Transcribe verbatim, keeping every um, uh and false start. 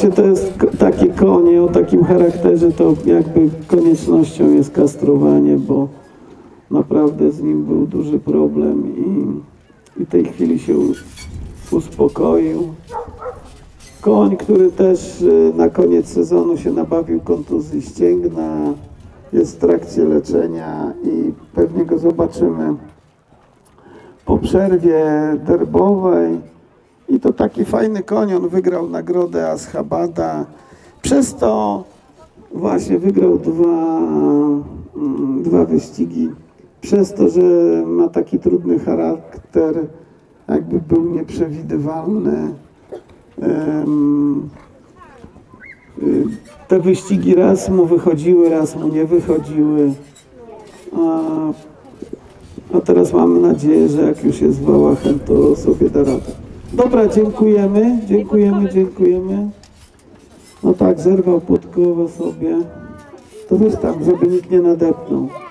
Zobaczcie, to jest takie konie o takim charakterze, to jakby koniecznością jest kastrowanie, bo naprawdę z nim był duży problem i, i w tej chwili się uspokoił. Koń, który też na koniec sezonu się nabawił kontuzji ścięgna, jest w trakcie leczenia i pewnie go zobaczymy po przerwie derbowej. I to taki fajny koń, on wygrał nagrodę Ashabada. Przez to właśnie wygrał dwa, dwa wyścigi. Przez to, że ma taki trudny charakter, jakby był nieprzewidywalny. Te wyścigi raz mu wychodziły, raz mu nie wychodziły. A, a teraz mamy nadzieję, że jak już jest wałachem, to sobie da radę. Dobra, dziękujemy, dziękujemy, dziękujemy. No tak, zerwał podkowę sobie. To weź tam, żeby nikt nie nadepnął.